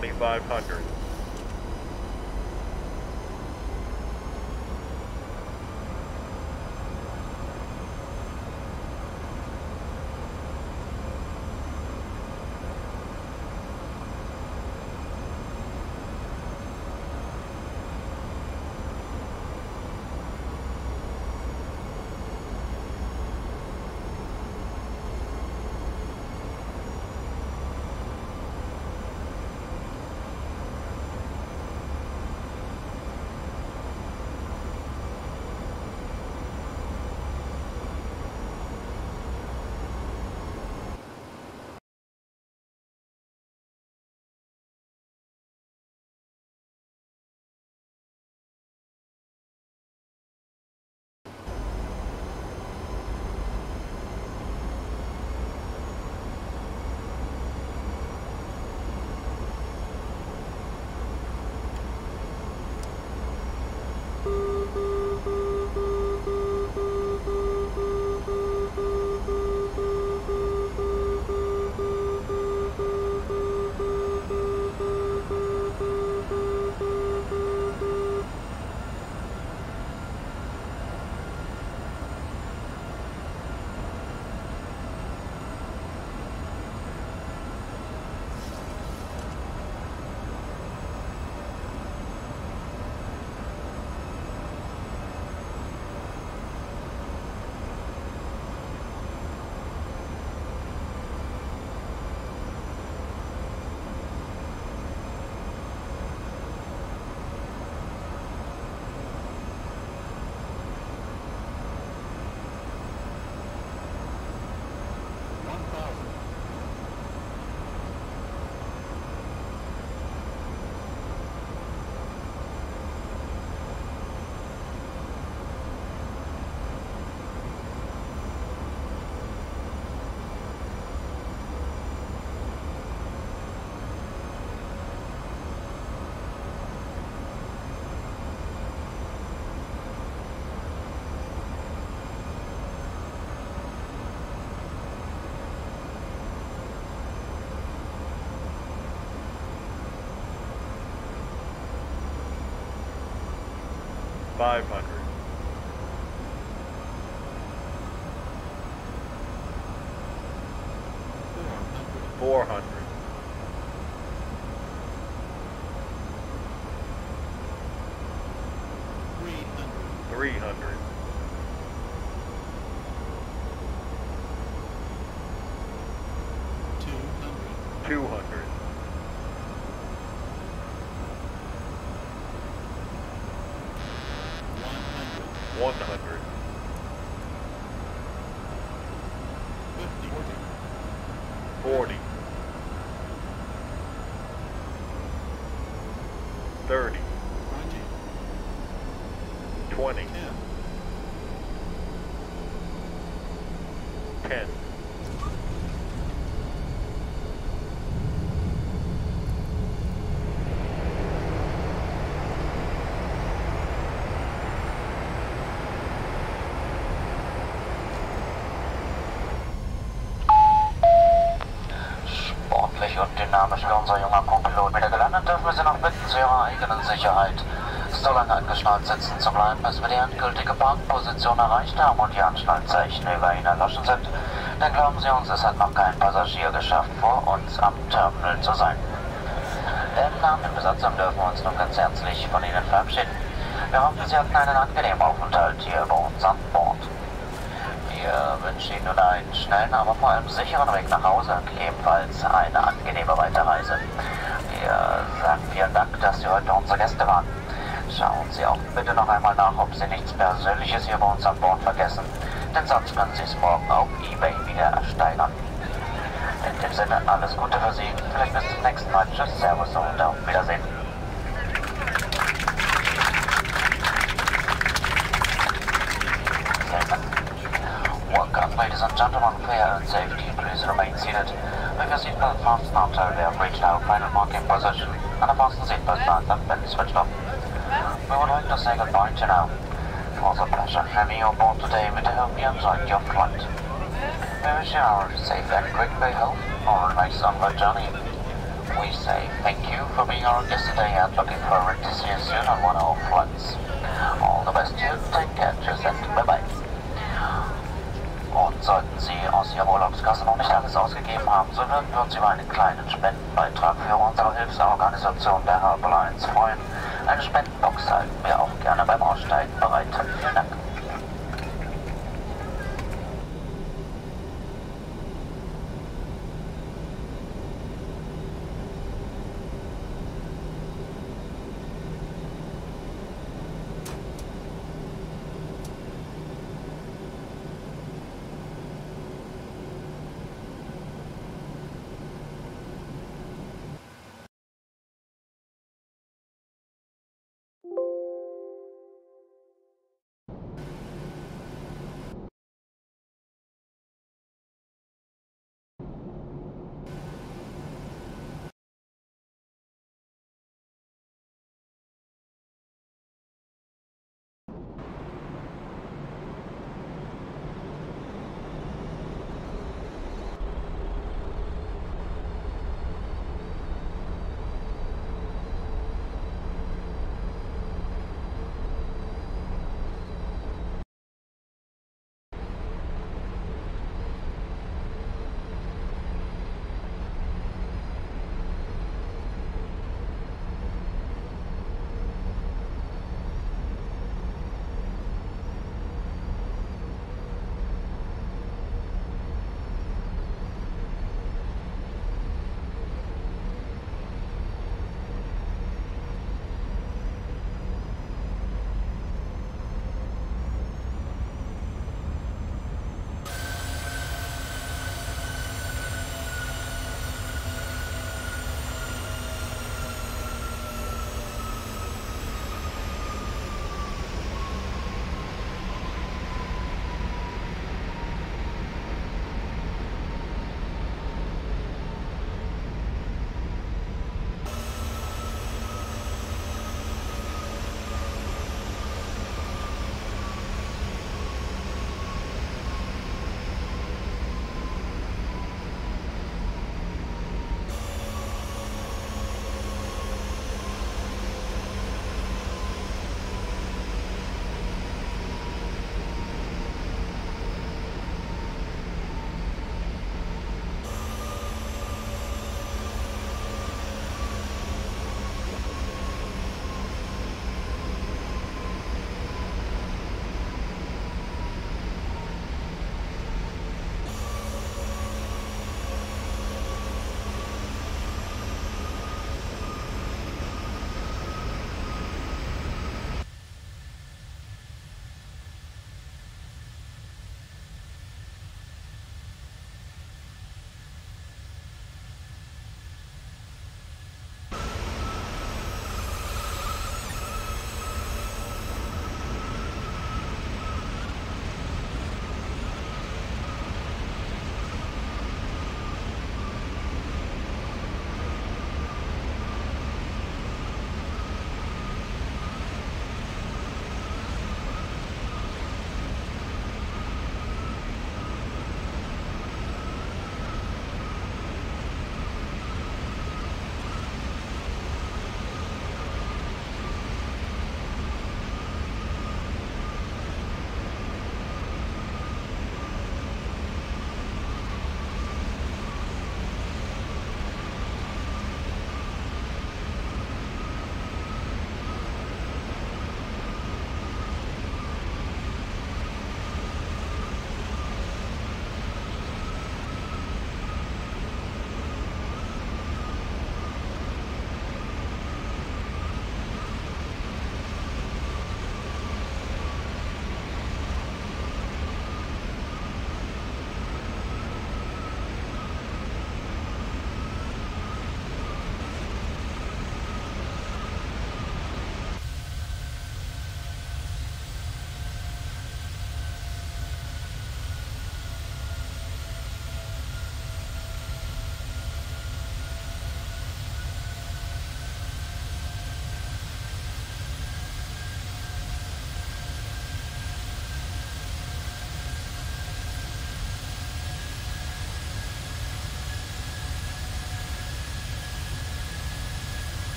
2500. $500. $400. $300. $200. $100. $40. $30. $20. $10. Und dynamisch wie unser junger Co-Pilot wieder gelandet, dürfen wir Sie noch bitten, zu Ihrer eigenen Sicherheit so lange angeschnallt sitzen zu bleiben, bis wir die endgültige Parkposition erreicht haben und die Anschnallzeichen über Ihnen erloschen sind. Denn glauben Sie uns, es hat noch kein Passagier geschafft, vor uns am Terminal zu sein. Im Namen der Besatzung dürfen wir uns nun ganz herzlich von Ihnen verabschieden. Wir hoffen, Sie hatten einen angenehmen Aufenthalt hier bei uns an Bord. Wir wünschen Ihnen nun einen schnellen, aber vor allem sicheren Weg nach Hause und ebenfalls eine angenehme Weiterreise. Wir sagen vielen Dank, dass Sie heute unsere Gäste waren. Schauen Sie auch bitte noch einmal nach, ob Sie nichts Persönliches hier bei uns an Bord vergessen, denn sonst können Sie es morgen auf eBay wieder ersteigern. In dem Sinne, alles Gute für Sie. Vielleicht bis zum nächsten Mal. Tschüss, Servus und auf Wiedersehen. Welcome, ladies and gentlemen, fare and safety. Please remain seated. With your seatbelt fastened until we have reached our final parking position, and the fasten seatbelt signs have been switched off. We would like to say goodbye to you now. It was a pleasure having you aboard today, and we hope you enjoyed your flight. We wish you a safe and quick way home, or a nice onward journey. We say thank you for being our guest today and looking forward to see you soon on one of our flights. All the best to you, take care, tschüss and bye bye. Und sollten Sie aus Ihrer Urlaubskasse noch nicht alles ausgegeben haben, so würden wir uns über einen kleinen Spendenbeitrag für unsere Hilfsorganisation der Helplines freuen. Eine Spendenbox halten wir auch gerne beim Aussteigen bereit. Vielen Dank.